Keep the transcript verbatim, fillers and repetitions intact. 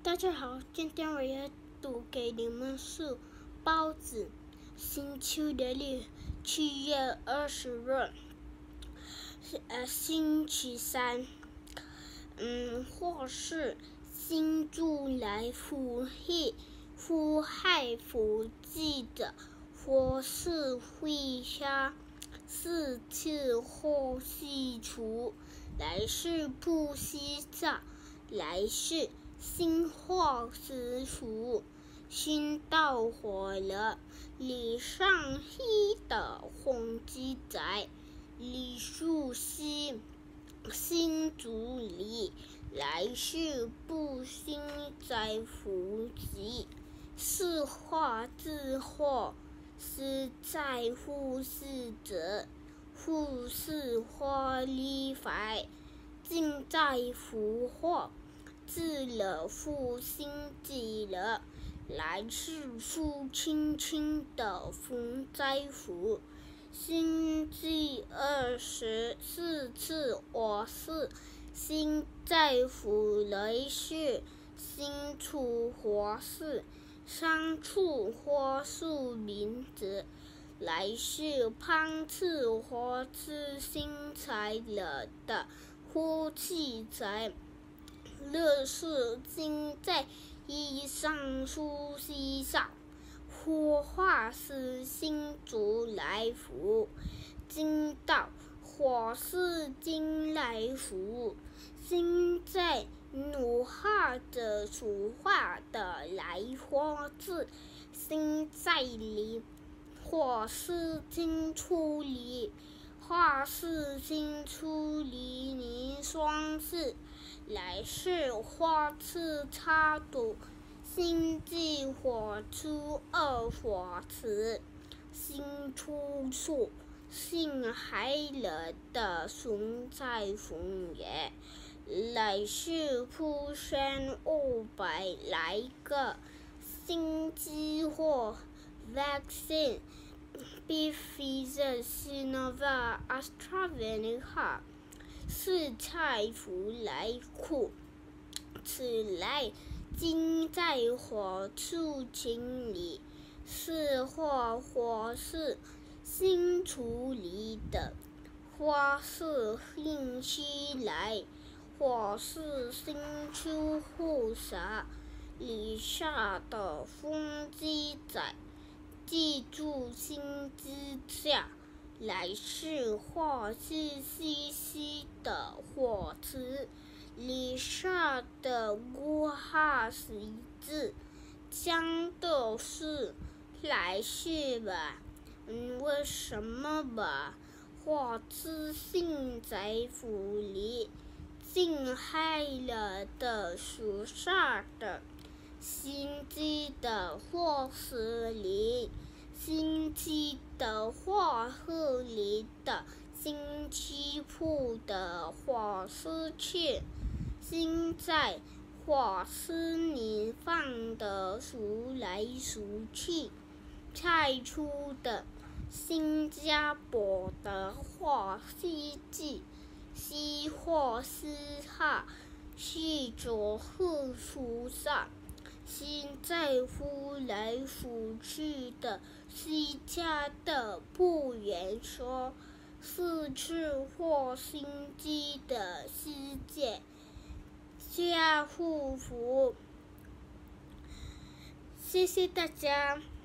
大家好，今天我要读给你们是包子。星期的日，七月二十日，呃，星期三。嗯，或是新竹来福气福害福记的，或是会下四次后西除，来是不西照，来是新化师傅，新到火了，李上希的红鸡仔，李树西新竹里，来是不新在福吉，是化字祸，是在乎是者，护是花里白，尽在福祸。自了复兴记了，来是复轻轻的风在福。星期二十四次我是心在福来是新处活事，三处花树名字，来是潘次活是新材了的呼气在。乐是今在衣上书西上，火化是新竹来福，今到火是今来福，新在努化的属化的来花字，新在里火是今出离。化是新出离离双是，来是花次插赌，新季火出二火池，新出处姓海了的熊在逢也，来是铺山五百来个新机货 vaccine。Pfizer、Sinovac、AstraZeneca 是菜福来库，此来今在火处清理，是或火是新处理的，花是新西来，火是新出护啥，里下的风机仔。记住新之下，来是或是西西的火池，里下的锅哈是一字，将的是来是吧？嗯，为什么吧？或知性在府里，尽害了的属下的。星期的或是里，星期的或是里的星期铺的或是去，星在或是你放的数来数去，菜出的新加坡的或西记，西或是下，西左后属上。新在乎来福去的西家的不言说，是次或心机的世界家护福。谢谢大家。